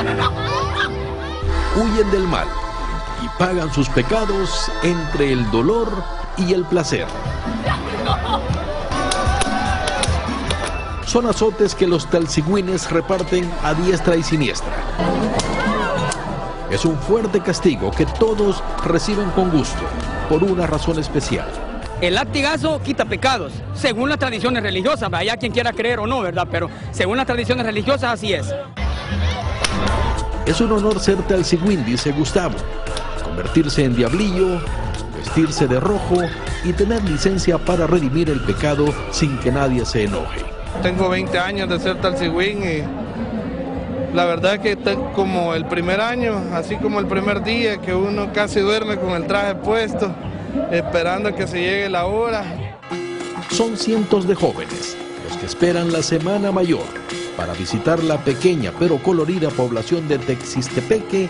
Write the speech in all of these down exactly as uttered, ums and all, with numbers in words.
Huyen del mal y pagan sus pecados entre el dolor y el placer. Son azotes que los talsigüines reparten a diestra y siniestra. Es un fuerte castigo que todos reciben con gusto, por una razón especial. El latigazo quita pecados, según las tradiciones religiosas, vaya quien quiera creer o no, ¿verdad? Pero según las tradiciones religiosas así es. Es un honor ser talsigüín, dice Gustavo. Convertirse en diablillo, vestirse de rojo y tener licencia para redimir el pecado sin que nadie se enoje. Tengo veinte años de ser talsigüín y la verdad que como el primer año, así como el primer día que uno casi duerme con el traje puesto, esperando que se llegue la hora. Son cientos de jóvenes los que esperan la Semana Mayor para visitar la pequeña pero colorida población de Texistepeque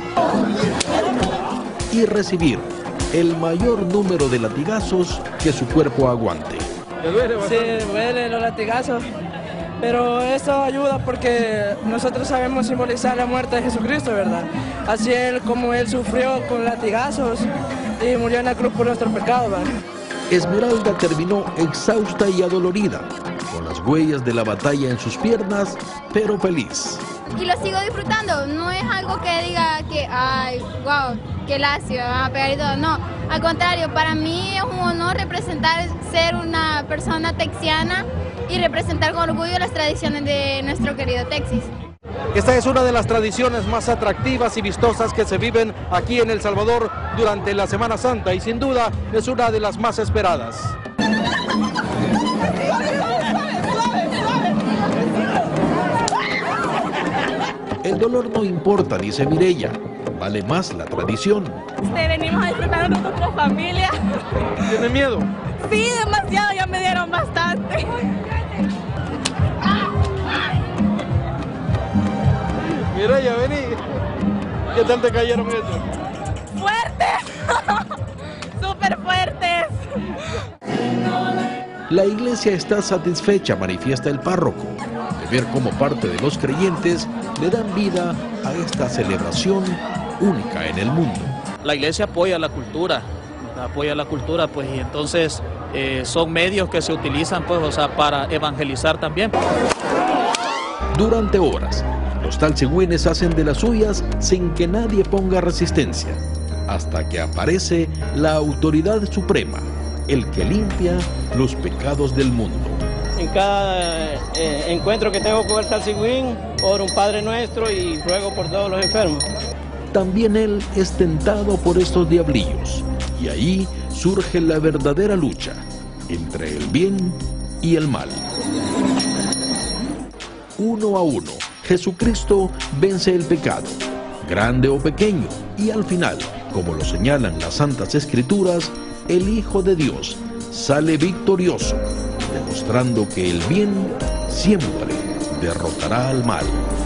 y recibir el mayor número de latigazos que su cuerpo aguante. Sí, duele los latigazos, pero eso ayuda porque nosotros sabemos simbolizar la muerte de Jesucristo, ¿verdad? Así él, como él sufrió con latigazos y murió en la cruz por nuestro pecado, ¿verdad? Esmeralda terminó exhausta y adolorida, con las huellas de la batalla en sus piernas, pero feliz. Y lo sigo disfrutando, no es algo que diga que, ay, wow, qué lacio, van a pegar y todo, no. Al contrario, para mí es un honor representar, ser una persona texiana y representar con orgullo las tradiciones de nuestro querido Texas. Esta es una de las tradiciones más atractivas y vistosas que se viven aquí en El Salvador durante la Semana Santa y sin duda es una de las más esperadas. El dolor no importa, dice Mireya, vale más la tradición. Este, venimos a disfrutar con nuestra familia. ¿Tiene miedo? Sí, demasiado, ya me dieron bastante. Mireya, vení. ¿Qué tal te cayeron eso? ¡Fuertes! ¡Súper fuertes! La iglesia está satisfecha, manifiesta el párroco, de ver cómo parte de los creyentes le dan vida a esta celebración única en el mundo. La iglesia apoya la cultura, apoya la cultura, pues, y entonces eh, son medios que se utilizan, pues, o sea, para evangelizar también. Durante horas, los talsigüines hacen de las suyas sin que nadie ponga resistencia, hasta que aparece la autoridad suprema, el que limpia los pecados del mundo. En cada eh, encuentro que tengo con el talsigüín, oro un Padre Nuestro y ruego por todos los enfermos. También él es tentado por estos diablillos, y ahí surge la verdadera lucha entre el bien y el mal. Uno a uno, Jesucristo vence el pecado, grande o pequeño, y al final, como lo señalan las Santas Escrituras, el Hijo de Dios sale victorioso, demostrando que el bien siempre derrotará al mal.